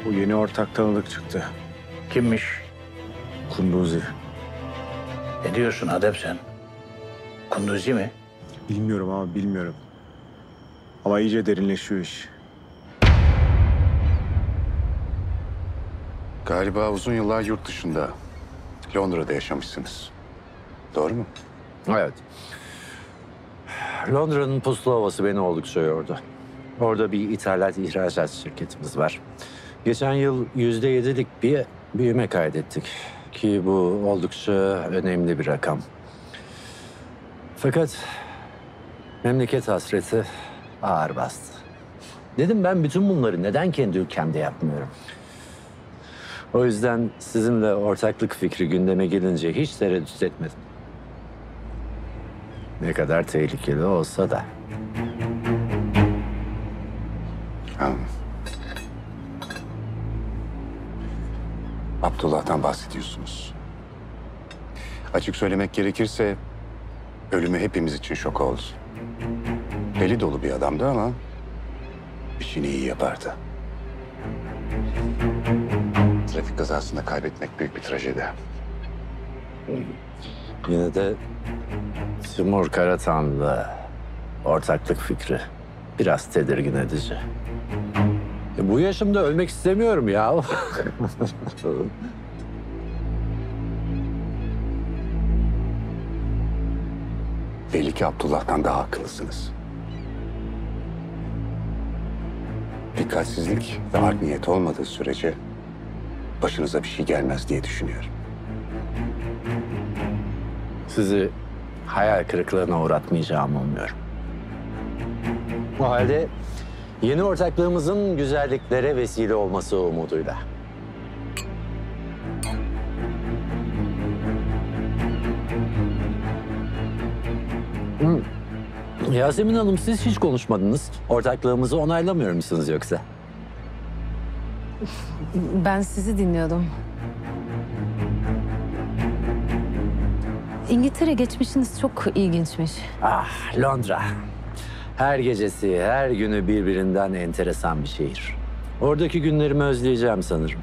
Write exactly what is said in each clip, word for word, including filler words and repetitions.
Bu yeni ortak tanıdık çıktı. Kimmiş? Kunduzi. Ne diyorsun Adem sen? Kunduzi mi? Bilmiyorum ama bilmiyorum. Ama iyice derinleşiyor iş. Galiba uzun yıllar yurt dışında, Londra'da yaşamışsınız. Doğru mu? Evet. Londra'nın puslu havası beni oldukça yordu. Orada bir ithalat ihracat şirketimiz var. Geçen yıl yüzde yedilik bir büyüme kaydettik. Ki bu oldukça önemli bir rakam. Fakat memleket hasreti ağır bastı. Dedim ben bütün bunları neden kendi ülkemde yapmıyorum? O yüzden sizinle ortaklık fikri gündeme gelince hiç tereddüt etmedim. Ne kadar tehlikeli olsa da. Anladım. Abdullah'tan bahsediyorsunuz. Açık söylemek gerekirse ölümü hepimiz için şok oldu. Deli dolu bir adamdı ama işini iyi yapardı. Trafik kazasında kaybetmek büyük bir trajedi. Yine de Timur Karatan'la ortaklık fikri biraz tedirgin edici. E, bu yaşımda ölmek istemiyorum ya. Belli ki Abdullah'tan daha akıllısınız. Dikkatsizlik ve art niyet olmadığı sürece başınıza bir şey gelmez diye düşünüyorum. Sizi hayal kırıklığına uğratmayacağımı umuyorum. O halde yeni ortaklığımızın güzelliklere vesile olması umuduyla. Hmm. Yasemin Hanım siz hiç konuşmadınız. Ortaklığımızı onaylamıyor musunuz yoksa? Ben sizi dinliyordum. İngiltere geçmişiniz çok ilginçmiş. Ah, Londra. Her gecesi, her günü birbirinden enteresan bir şehir. Oradaki günlerimi özleyeceğim sanırım.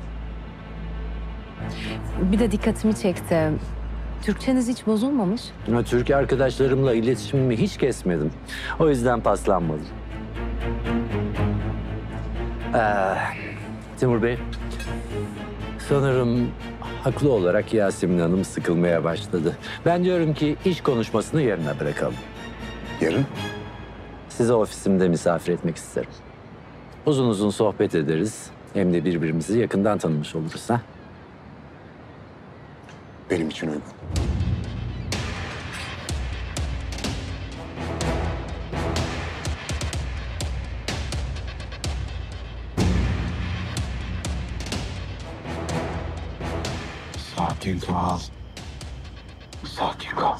Bir de dikkatimi çekti. Türkçeniz hiç bozulmamış. Ama Türk arkadaşlarımla iletişimimi hiç kesmedim. O yüzden paslanmadım. Ee, Timur Bey, sanırım haklı olarak Yasemin Hanım sıkılmaya başladı. Ben diyorum ki iş konuşmasını yarına bırakalım. Yarın? Sizi ofisimde misafir etmek isterim. Uzun uzun sohbet ederiz. Hem de birbirimizi yakından tanımış oluruz ha. Benim için uygun. Sakin kal. Sakin kal.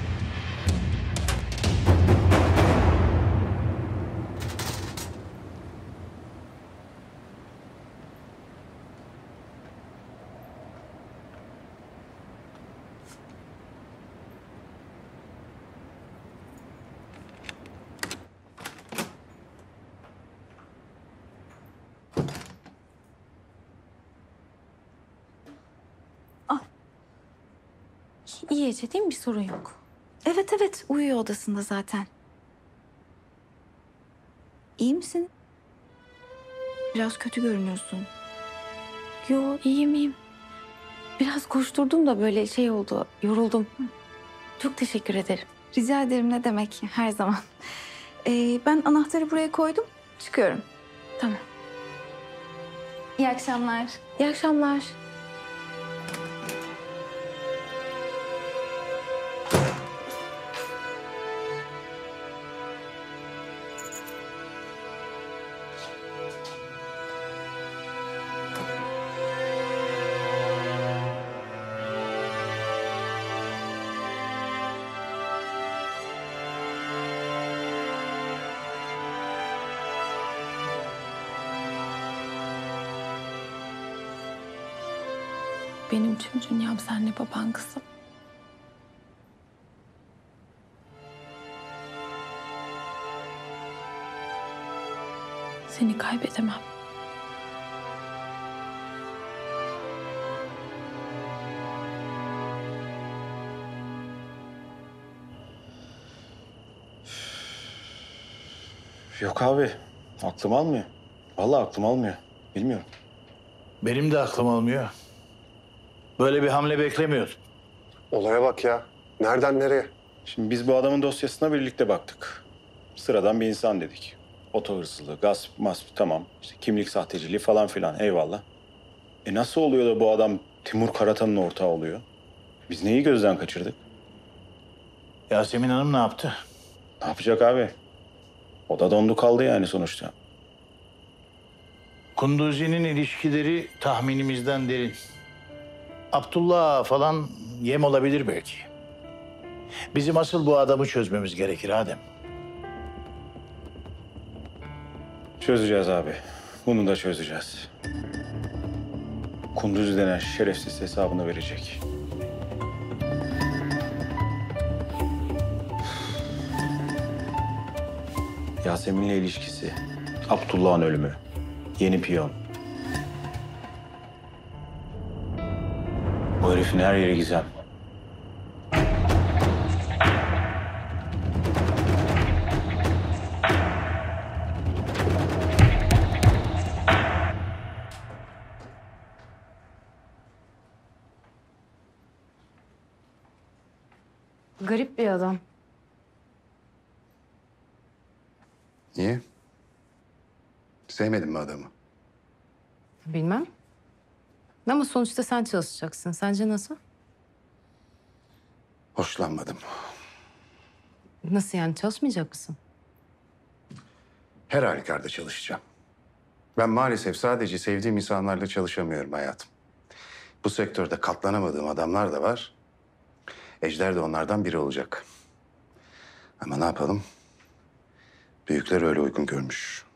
İyi Ece değil mi? Bir sorun yok. Evet evet uyuyor odasında zaten. İyi misin? Biraz kötü görünüyorsun. Yo iyiyim iyiyim. Biraz koşturdum da böyle şey oldu. Yoruldum. Çok teşekkür ederim. Rica ederim ne demek her zaman. Ee, ben anahtarı buraya koydum. Çıkıyorum. Tamam. İyi akşamlar. İyi akşamlar. Benim tüm dünyam senle baban kızım. Seni kaybedemem. Yok abi. Aklım almıyor. Vallahi aklım almıyor. Bilmiyorum. Benim de aklım almıyor. Böyle bir hamle beklemiyordum. Olaya bak ya. Nereden nereye? Şimdi biz bu adamın dosyasına birlikte baktık. Sıradan bir insan dedik. Oto hırsızlığı, gasp, masp tamam. İşte kimlik sahteciliği falan filan eyvallah. E nasıl oluyor da bu adam Timur Karatan'ın ortağı oluyor? Biz neyi gözden kaçırdık? Yasemin Hanım ne yaptı? Ne yapacak abi? O da dondu kaldı yani sonuçta. Kunduzi'nin ilişkileri tahminimizden derin. Abdullah falan yem olabilir belki. Bizim asıl bu adamı çözmemiz gerekir Adem. Çözeceğiz abi. Bunu da çözeceğiz. Kunduz denen şerefsiz hesabını verecek. Yasemin'le ilişkisi, Abdullah'ın ölümü, yeni piyon. Bu herifin her yeri gizem. Garip bir adam. Niye? Sevmedin mi adamı? Bilmem. Ama sonuçta sen çalışacaksın. Sence nasıl? Hoşlanmadım. Nasıl yani, çalışmayacak mısın? Her halükarda çalışacağım. Ben maalesef sadece sevdiğim insanlarla çalışamıyorum hayatım. Bu sektörde katlanamadığım adamlar da var. Ejder de onlardan biri olacak. Ama ne yapalım? Büyükler öyle uygun görmüş.